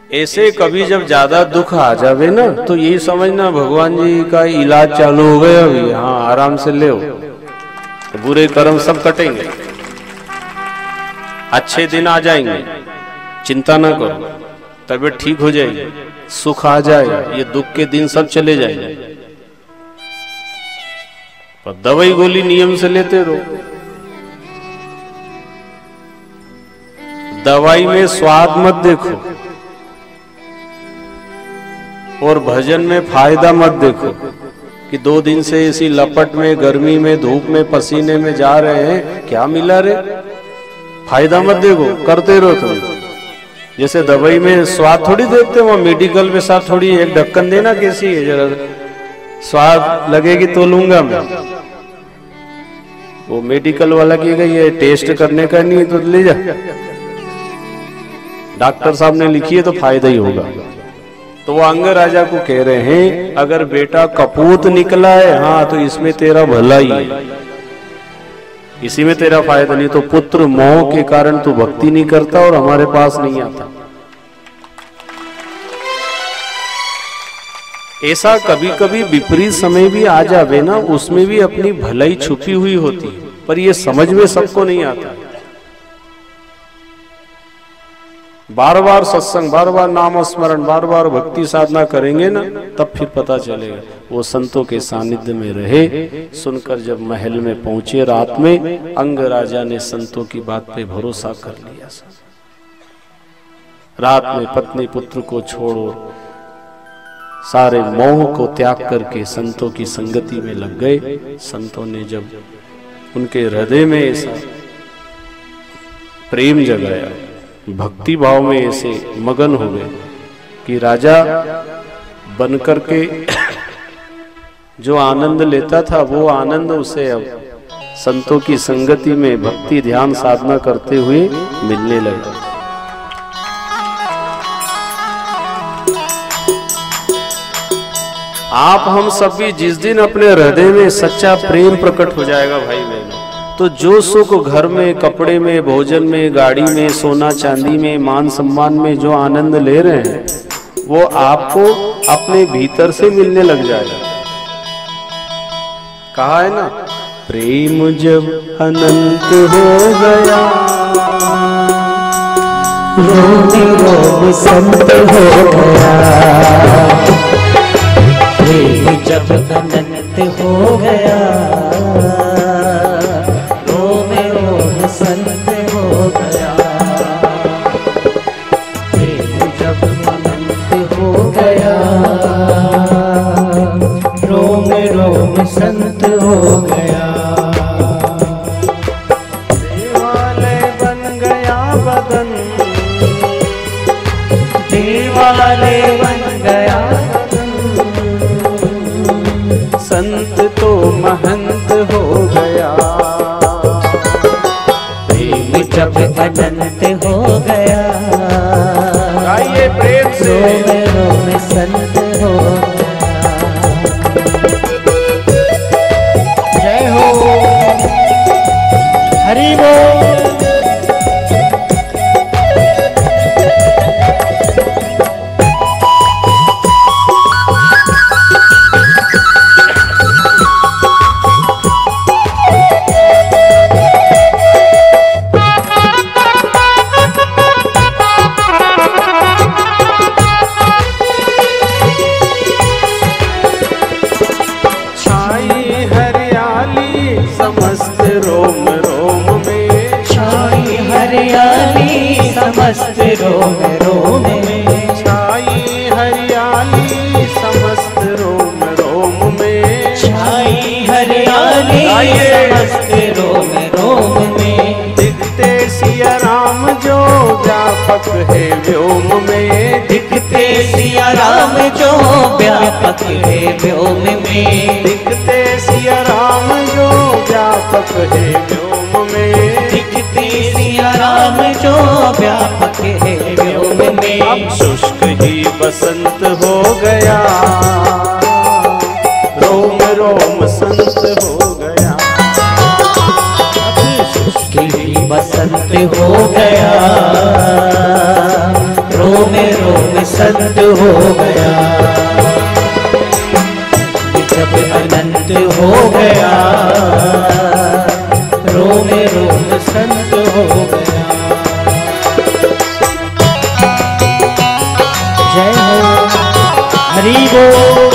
ऐसे कभी जब ज्यादा दुख आ जावे ना तो यही समझना भगवान जी का इलाज चालू हो गया अभी। हाँ, आराम से ले, बुरे कर्म सब कटेंगे, अच्छे दिन आ जाएंगे, चिंता ना करो, तबीयत ठीक हो जाएगी, सुख आ जाएगा, ये दुख के दिन सब चले जाएंगे। पर दवाई गोली नियम से लेते रहो। दवाई में स्वाद मत देखो और भजन में फायदा मत देखो कि 2 दिन से इसी लपट में, गर्मी में, धूप में, पसीने में जा रहे हैं, क्या मिला रे। फायदा मत देखो, करते रहो तुम। जैसे दवाई में स्वाद थोड़ी देखते हो, मेडिकल में साथ थोड़ी एक ढक्कन देना कैसी है, जरा स्वाद लगेगी तो लूंगा मैं। वो मेडिकल वाला कहेगा ये टेस्ट करने का नहीं है तो ले जा, डॉक्टर साहब ने लिखी है तो फायदा ही होगा। तो वो अंग राजा को कह रहे हैं अगर बेटा कपूत निकला है, हाँ तो इसमें तेरा भला ही है, इसी में तेरा फायदा। नहीं तो पुत्र मोह के कारण तू भक्ति नहीं करता और हमारे पास नहीं आता। ऐसा कभी कभी विपरीत समय भी आ जावे ना, उसमें भी अपनी भलाई छुपी हुई होती है, पर ये समझ में सबको नहीं आता। बार बार सत्संग, बार बार नाम स्मरण, बार बार भक्ति साधना करेंगे ना, तब फिर पता चलेगा। वो संतों के सानिध्य में रहे, सुनकर जब महल में पहुंचे रात में, अंग राजा ने संतों की बात पे भरोसा कर लिया। रात में पत्नी पुत्र को छोड़ो, सारे मोह को त्याग करके संतों की संगति में लग गए। संतों ने जब उनके हृदय में ऐसा प्रेम जगाया, भक्ति भाव में ऐसे मगन हो गए कि राजा बनकर के जो आनंद लेता था वो आनंद उसे अब संतों की संगति में भक्ति ध्यान साधना करते हुए मिलने लगा। आप हम सब भी जिस दिन अपने हृदय में सच्चा प्रेम प्रकट हो जाएगा भाई बहनों, तो जो सुख घर में, कपड़े में, भोजन में, गाड़ी में, सोना चांदी में, मान सम्मान में जो आनंद ले रहे हैं, वो आपको अपने भीतर से मिलने लग जाएगा। कहा है ना, प्रेम जब अनंत हो गया, रोम रोम संत हो गया। प्रेम जब अनंत हो गया, संत हो गया। प्रेम जब अनंत हो गया, रोम रोम संत हो गया। देवालय बन गया बदन, देवालय बन गया बदन, संत तो महंत हो गया। जब अनंत हो गया, गाइए प्रेम से, रोम रोम संत हो गया। जय हो, हरि बोल। समस्त रोम रोम में, छाई हरियाली समस्त रोम रोम में, छाई हरियाली समस्त रोम रोम में। दिखते सिया राम जो व्यापक है व्योम में, दिखते सिया राम जो व्यापक है व्योम में। दिखते सिया राम जो व्यापक है व्योम में, दिखते सिया राम जो व्यापक है व्योम में। अब शुष्क ही बसंत हो गया, रोम रोम संत हो गया। अब शुष्क ही बसंत हो गया, रोम रोम रोम संत हो गया, जब अनंत हो गया, रोम रोम संत हो गया। जय हो, हरि बोल।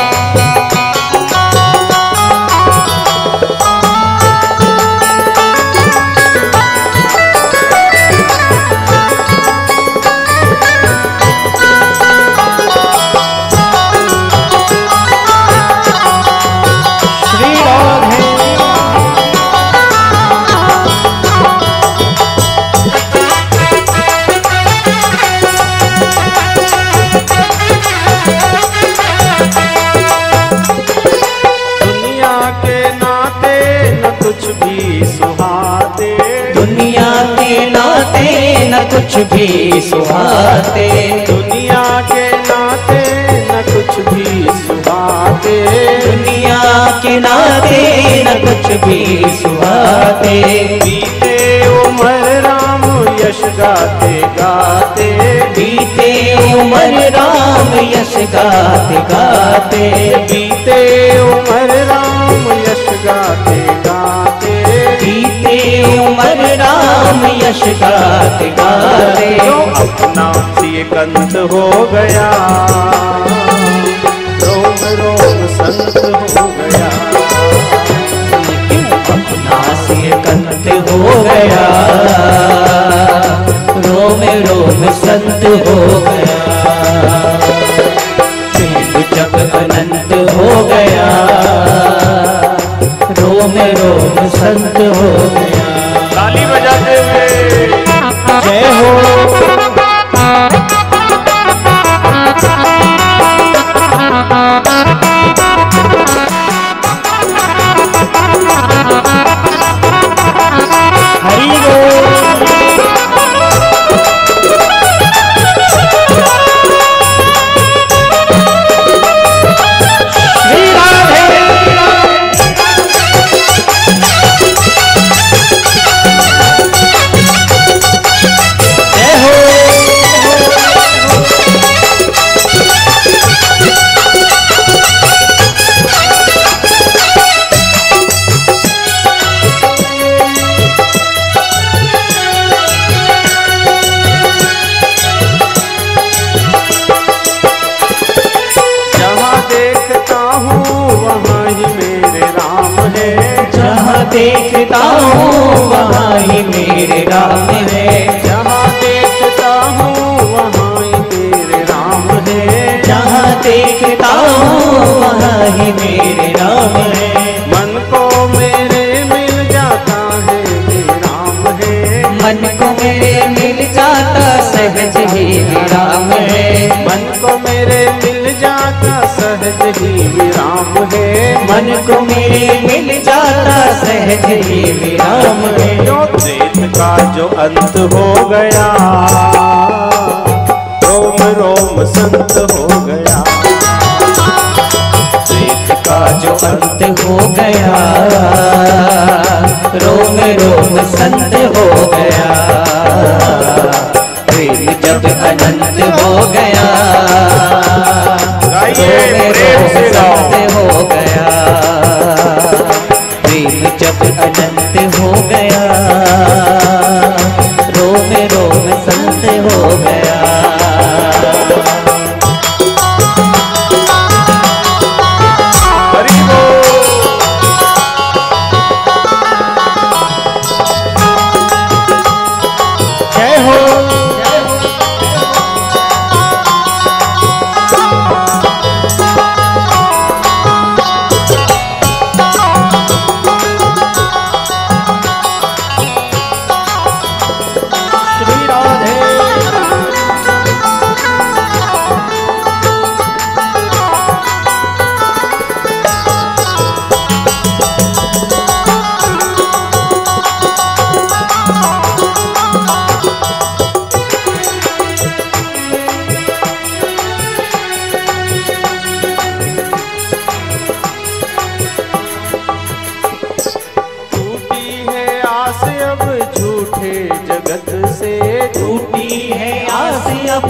कुछ भी सुहाते, दुनिया के नाते न कुछ भी सुहाते, दुनिया के नाते न कुछ भी सुहाते। बीते उम्र राम यश गाते गाते, बीते उम्र राम यश गाते गाते, बीते उम्र राम यश गाते गाते, बीते उम्र राम यश गाते गाते। जो अपना सी कंत हो गया, रोम रोम संत हो गया, अपना सी कंत हो गया, रोम रोम संत हो गया। प्रेम जब अनंत हो गया, रोम रोम संत हो गया। ताली बजाते हुए जय हो। हरि बोल। श्री राधे। जय हो। जहाँ देखता हूँ वहाँ ही मेरे राम है, जहाँ देखता हूँ वहाँ ही मेरे राम है, जहाँ देखता हूँ वहाँ ही मेरे राम है, जहाँ देखता हूँ वहाँ ही मेरे राम है। मन को मेरे मिल जाता है हे राम है, मन को मेरे मिल जाता सहज ही राम है, मन को मेरे मिल जाता सहज ही विराम है, मन को मेरे मिल जाता सहज ही विराम है। जो प्रेत का जो अंत हो गया, रोम रोम संत हो गया, प्रेत का जो अंत हो गया, रोम रोम संत हो गया। प्रेम जब अनंत हो गया, गाइए प्रेम से गाओ। संत हो गया। प्रेम जब अनंत हो गया, रोम रोम संत हो गया। हरि बोल। जय हो।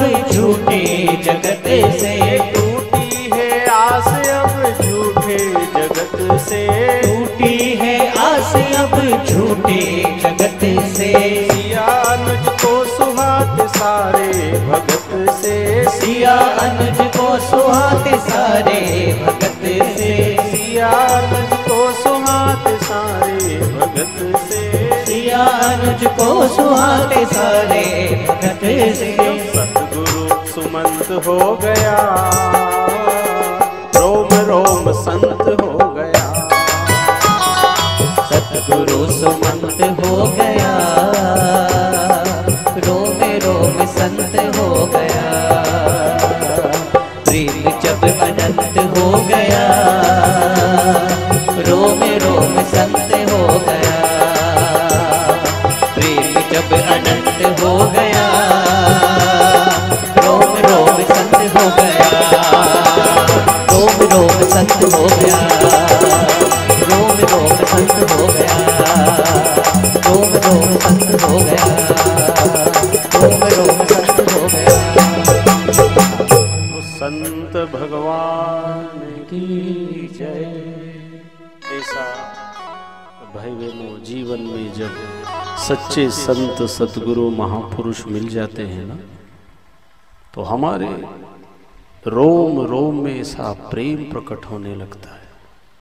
झूठे जगत से, टूटी है आस अब झूठे जगत से, टूटी है आस अब झूठे जगत से। सिया अनुज को सुहाते सारे भगत से, सिया अनुज को सुहाते सारे भगत से, सिया अनुज को सुहाते सारे भगत से, सिया अनुज को सुहाते सारे भगत से। सतगुरु सुमंत हो गया, रोम रोम संत हो गया, सतगुरु सुमंत हो गया, रोम रोम संत हो गया। प्रेम जब अनंत हो गया, रोम रोम संत हो गया। प्रेम जब अनंत हो गया, रोम रोम संत हो गया, रोम रोम संत हो गया, रोम रोम संत हो गया, रोम रोम संत हो गया, रोम रोम संत हो गया। तो संत भगवान की जय। ऐसा भाई बहनों, जीवन में जब सच्चे संत सतगुरु महापुरुष मिल जाते हैं ना, तो हमारे रोम रोम में ऐसा प्रेम प्रकट होने लगता है।